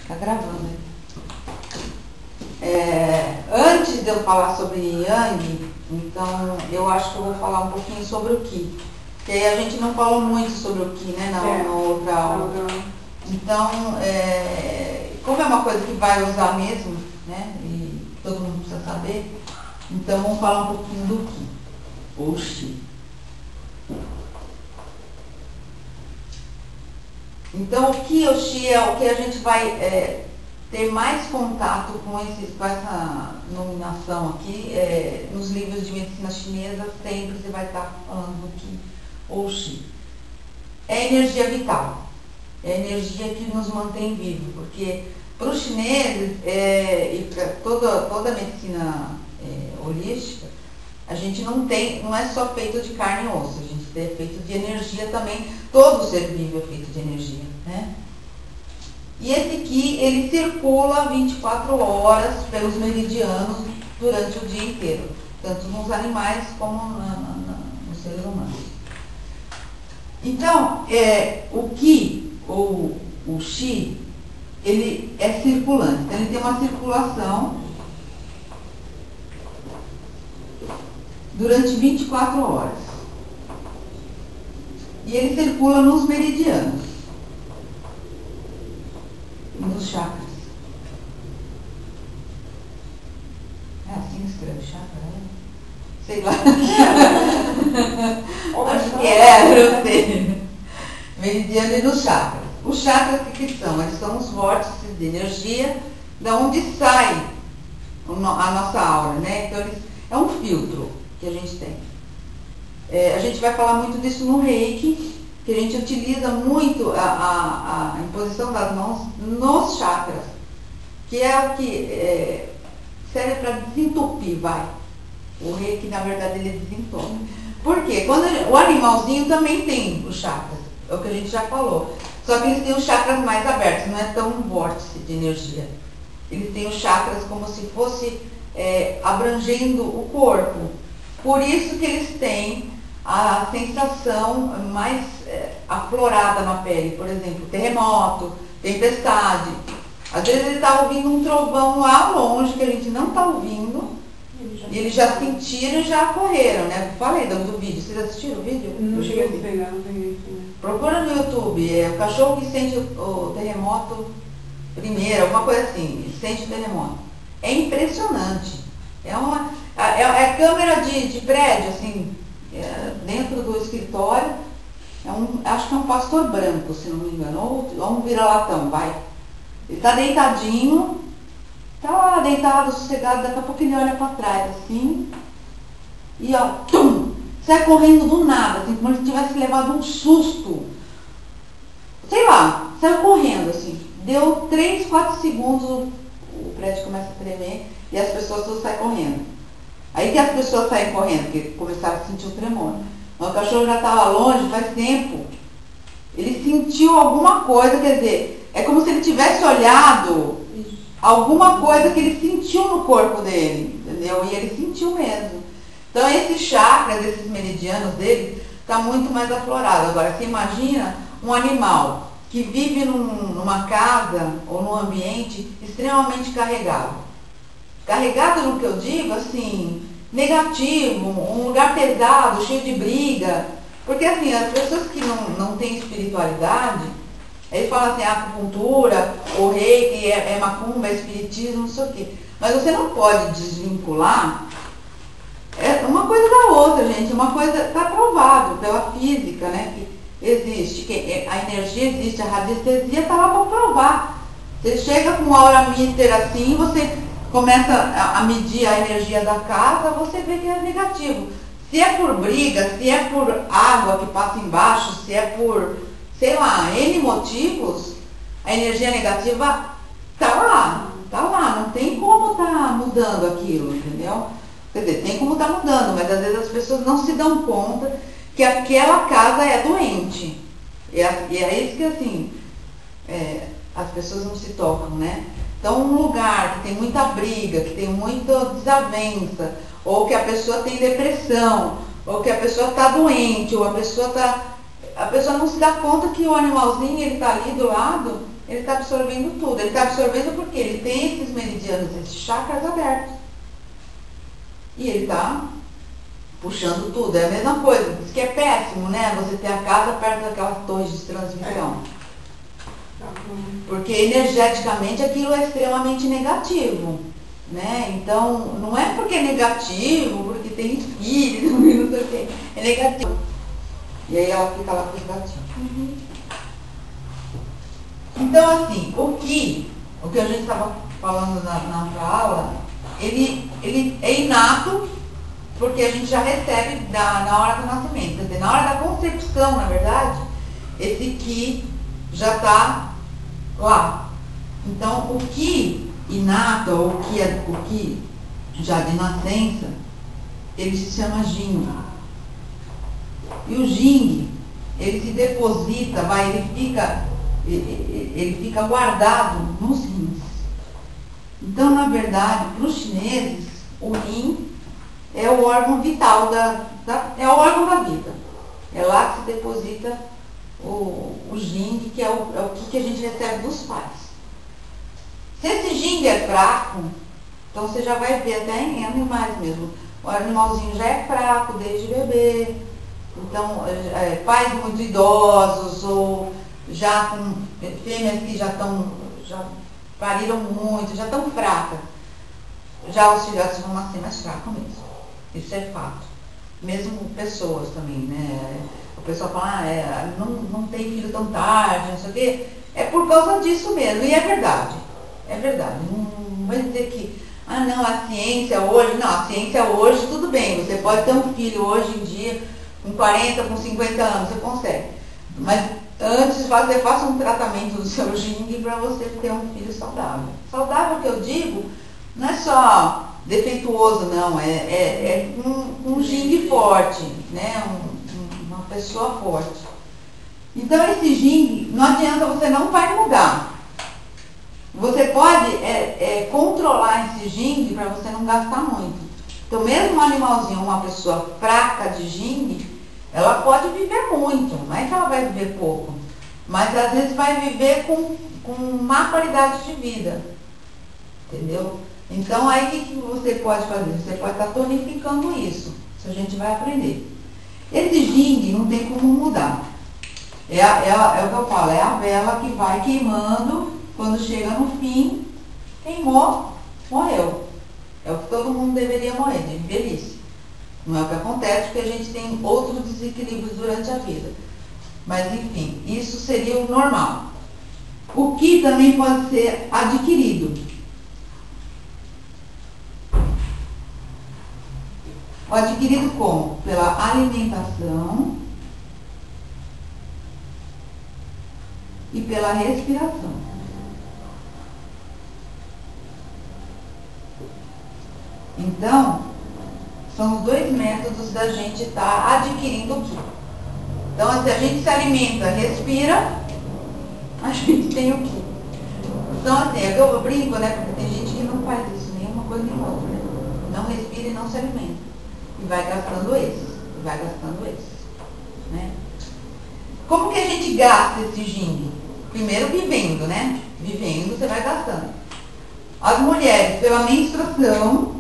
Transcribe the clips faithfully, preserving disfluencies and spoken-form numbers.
Tá gravando, né? É, antes de eu falar sobre Yang, então eu acho que eu vou falar um pouquinho sobre o Qi. Porque aí a gente não falou muito sobre o Qi, né, na, é, na outra aula. Então, é, como é uma coisa que vai usar mesmo, né, e todo mundo precisa saber, então vamos falar um pouquinho do Qi, ou Qi. Então, o Qi ou Qi é o que a gente vai é, ter mais contato com, esse, com essa nominação aqui. É, nos livros de medicina chinesa, sempre você vai estar falando do Qi ou Qi. É energia vital, é energia que nos mantém vivos, porque para os chineses é, e para toda, toda a medicina é, holística, a gente não tem, não é só feito de carne e osso, a gente é feito de energia também, todo ser vivo é feito de energia, né? E esse Qi, ele circula vinte e quatro horas pelos meridianos durante o dia inteiro, tanto nos animais como na, na, na, nos seres humanos. Então, é, o Qi, ou o Qi, ele é circulante, então ele tem uma circulação durante vinte e quatro horas. E ele circula nos meridianos e nos chakras. É assim que escreve chakra, né? Sei lá. Acho que é, eu sei. Meridiano e nos chakras. Os chakras, o que, que são? Eles são os vórtices de energia da onde sai a nossa aura, né? Então, eles, é um filtro que a gente tem. É, a gente vai falar muito disso no Reiki, que a gente utiliza muito a, a, a imposição das mãos nos chakras, que é o que é, serve para desentupir, vai. O Reiki, na verdade, ele desentope. Por quê? Quando ele, o animalzinho também tem os chakras, é o que a gente já falou. Só que eles têm os chakras mais abertos, não é tão um vórtice de energia. Eles têm os chakras como se fosse é, abrangendo o corpo. Por isso que eles têm a sensação mais é, aflorada na pele. Por exemplo, terremoto, tempestade. Às vezes ele está ouvindo um trovão lá longe que a gente não está ouvindo. E eles já sentiram e já correram, né? Eu falei do, do vídeo. Vocês assistiram o vídeo? Não cheguei a pegar, não peguei. Procura no YouTube, é o cachorro que sente o, o terremoto primeiro, alguma coisa assim, sente o terremoto. É impressionante. É uma é, é câmera de, de prédio, assim, é, dentro do escritório. É um, acho que é um pastor branco, se não me engano, ou, ou um vira-latão, vai. Ele está deitadinho, está lá deitado, sossegado, daqui a pouco ele olha para trás, assim, e ó, tum! Sai correndo do nada, assim, como se tivesse levado um susto. Sei lá, saiu correndo, assim. Deu três, quatro segundos, o prédio começa a tremer e as pessoas todas saem correndo. Aí que as pessoas saem correndo, porque começaram a sentir o tremor. Mas o cachorro já estava longe faz tempo. Ele sentiu alguma coisa, quer dizer, é como se ele tivesse olhado alguma coisa que ele sentiu no corpo dele, entendeu? E ele sentiu mesmo. Então, esses chakras, esses meridianos dele, está muito mais aflorado. Agora, você imagina um animal que vive num, numa casa ou num ambiente extremamente carregado. Carregado no que eu digo, assim, negativo, um lugar pesado, cheio de briga. Porque, assim, as pessoas que não, não têm espiritualidade, eles falam assim, acupuntura, o reiki, é, é macumba, é espiritismo, não sei o quê. Mas você não pode desvincular é uma coisa da outra, gente. Uma coisa está provado pela física, né? Que existe, que a energia existe, a radiestesia está lá para provar. Você chega com uma aura mister assim, você começa a medir a energia da casa, você vê que é negativo. Se é por briga, se é por água que passa embaixo, se é por, sei lá, N motivos, a energia negativa está lá, está lá. Não tem como estar tá mudando aquilo, entendeu? Quer dizer, tem como estar mudando, mas às vezes as pessoas não se dão conta que aquela casa é doente. E é, e é isso que, assim, é, as pessoas não se tocam, né? Então, um lugar que tem muita briga, que tem muita desavença, ou que a pessoa tem depressão, ou que a pessoa está doente, ou a pessoa está... A pessoa não se dá conta que o animalzinho, ele está ali do lado, ele está absorvendo tudo. Ele está absorvendo porque ele tem esses meridianos, esses chakras abertos. E ele está puxando tudo. É a mesma coisa. Diz que é péssimo, né? Você ter a casa perto daquelas torres de transmissão. Porque energeticamente aquilo é extremamente negativo. Né? Então, não é porque é negativo, porque tem espírito, não sei o quê. É negativo. E aí ela fica lá com os gatinhos. Uhum. Então, assim, o que, o que a gente estava falando na, na outra aula, ele, ele é inato, porque a gente já recebe da, na hora do nascimento. Quer dizer, na hora da concepção, na verdade, esse que já está lá. Então, o que inato, ou o que, é, o que já de nascença, ele se chama Jing. E o Jing, ele se deposita, vai, ele fica, ele, ele fica guardado nos rins. Então, na verdade, para os chineses, o rim é o órgão vital, da, da, é o órgão da vida. É lá que se deposita o, o Jing, que é o, é o que a gente recebe dos pais. Se esse Jing é fraco, então você já vai ver até em animais mesmo. O animalzinho já é fraco desde bebê. Então, é, pais muito idosos, ou já com fêmeas que já estão, já pariram muito, já estão fracas. Já os filhotes vão nascer mais fracos mesmo. Isso é fato. Mesmo pessoas também, né? O pessoal fala, ah, é, não, não tem filho tão tarde, não sei o quê. É por causa disso mesmo. E é verdade. É verdade. Não, não vai dizer que, ah não, a ciência hoje, não, a ciência hoje, tudo bem, você pode ter um filho hoje em dia, com quarenta, com cinquenta anos, você consegue. Mas antes você faça um tratamento do seu Jing para você ter um filho saudável. Saudável que eu digo, não é só defeituoso, não, é, é, é um, um Jing forte, né? Um, um, uma pessoa forte. Então esse Jing, não adianta, você não vai mudar. Você pode é, é, controlar esse Jing para você não gastar muito. Então mesmo um animalzinho, uma pessoa fraca de Jing, ela pode viver muito, não é que ela vai viver pouco, mas às vezes vai viver com, com má qualidade de vida, entendeu? Então aí o que, que você pode fazer? Você pode estar tonificando isso, isso a gente vai aprender. Esse Jing não tem como mudar, é, a, é, a, é o que eu falo, é a vela que vai queimando, quando chega no fim, queimou, morreu. É o que todo mundo deveria morrer, de velhice. Não é o que acontece, porque a gente tem outros desequilíbrios durante a vida. Mas, enfim, isso seria o normal. O que também pode ser adquirido. O adquirido como? Pela alimentação e pela respiração. Então, são os dois métodos da gente estar tá adquirindo o ki. Então, se a gente se alimenta, respira, a gente tem o ki. Então, assim, é que eu brinco, né? Porque tem gente que não faz isso, nenhuma coisa nem outra, né? Não respira e não se alimenta. E vai gastando esses, e vai gastando esses, né? Como que a gente gasta esse Jing? Primeiro vivendo, né? Vivendo, você vai gastando. As mulheres, pela menstruação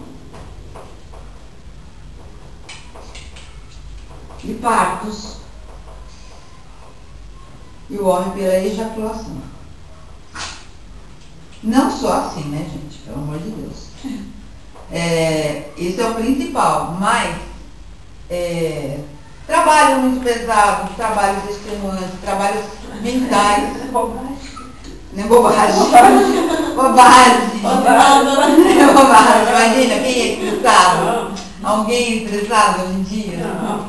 e partos, e o homem pela ejaculação. Não só assim, né, gente? Pelo amor de Deus. É, esse é o principal, mas é, trabalho muito pesado, trabalhos extenuantes, trabalhos mentais. Bobagem. Não é bobagem. Bobagem. Bobagem. Bobagem. Imagina, quem é estressado? Alguém estressado hoje em dia? Não.